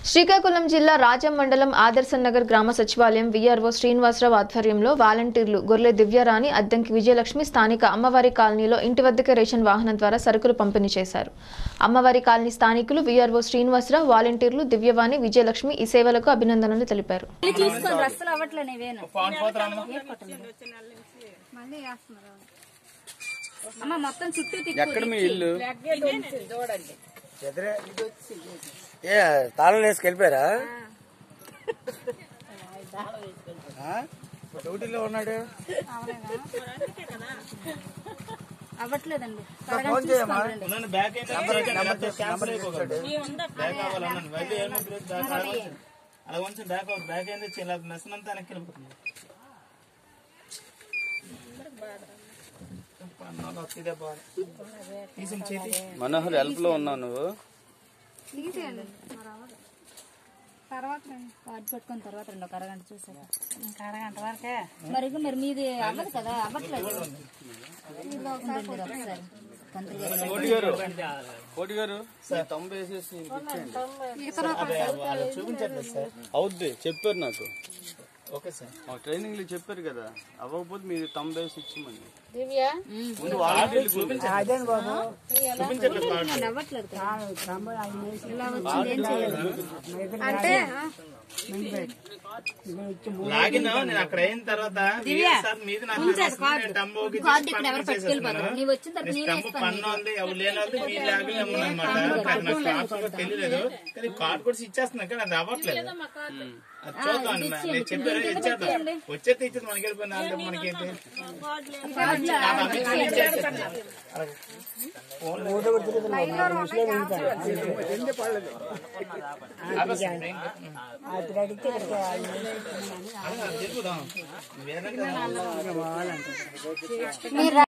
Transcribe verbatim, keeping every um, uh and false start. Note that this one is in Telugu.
శ్రీకాకుళం జిల్లా రాజం మండలం ఆదర్శనగర్ గ్రామ సచివాలయం వీఆర్ఓ శ్రీనివాసరావు ఆధ్వర్యంలో వాలంటీర్లు గొర్లె దివ్యరాణి అద్దంకి విజయలక్ష్మి స్థానిక అమ్మవారి కాలనీలో ఇంటి వద్దకే రేషన్ వాహనం ద్వారా సరుకులు పంపిణీ చేశారు. అమ్మవారి కాలనీ స్థానికులు వీఆర్ఓ శ్రీనివాసరావు, వాలంటీర్లు దివ్యవాణి, విజయలక్ష్మి ఈ సేవలకు అభినందనలు తెలిపారు. ఏ తాళం వేసుకెళ్ళిపోయారా? డ్యూటీలో ఉన్నాడు. అవ్వట్లేదండి. మనోహర్ హెల్ప్ లో ఉన్నావు నువ్వు. తర్వాత పట్టుకున్న తర్వాత రెండు ఒక అరగంట చూసాక ఇంకా అరగంట వరకే మరి మరి మీది అవ్వదు కదా, అవ్వట్లేదు. అవుద్ది చెప్పారు నాకు. ఓకే సార్, మా ట్రైనింగ్ లో చెప్పారు కదా, అవ్వకపోతే మీరు తొంభై వేసి ఇచ్చామని. లాగిన్ నేను అక్కడ అయిన తర్వాత పన్ను ఉంది, ఎవరు లేని వాళ్ళు మీ లాగిన్ అనమాట. తెలియలేదు కానీ కార్డు కూడా ఇచ్చేస్తున్నాను కానీ అది అవ్వట్లేదు. చూద్దాం, నేను చెప్పాను ఇచ్చేద్దాం. వచ్చేది ఇచ్చేది మనకి వెళ్ళిపోయిన మనకేంటి తెలుపుదాం.